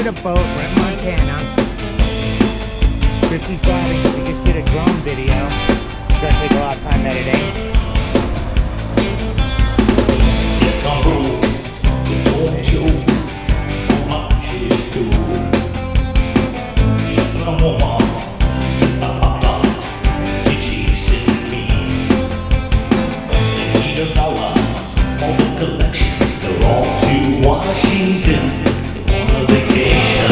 a boat. We're in Montana. Chris is driving. We just did a drone video. It's gonna take a lot of time editing. Washington, they want a vacation.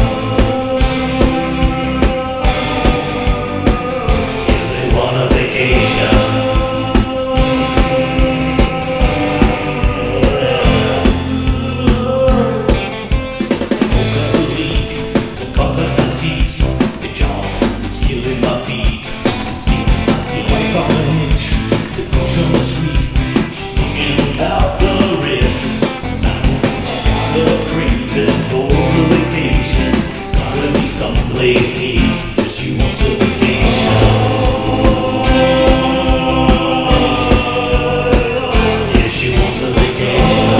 Yeah, they want a vacation. Coca leak, the coconut seeds, the jaw, it's killing my feet. It's killing my feet. Wife on the hitch, the girl's on the sweet. She's looking out the ribs. Craving for a vacation. It's gotta be someplace neat, 'cause she wants a vacation. Yeah, she wants a vacation.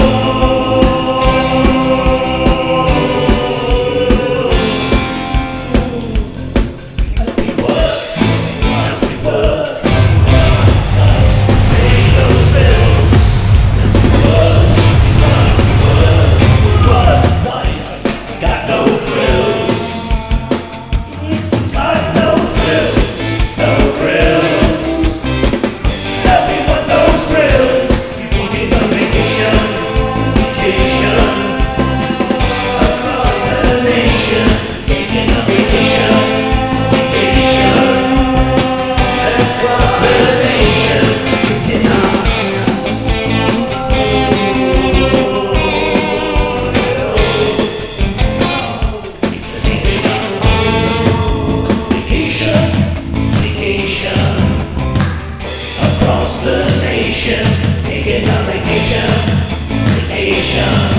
Happy work, let's pay those bills. Got no thrills. Got no thrills. No thrills. Tell me what those thrills. People need some vacation. Vacation. Across the nation. Taking a vacation. Vacation. Across the nation. Taking a across the nation, taking a vacation, vacation.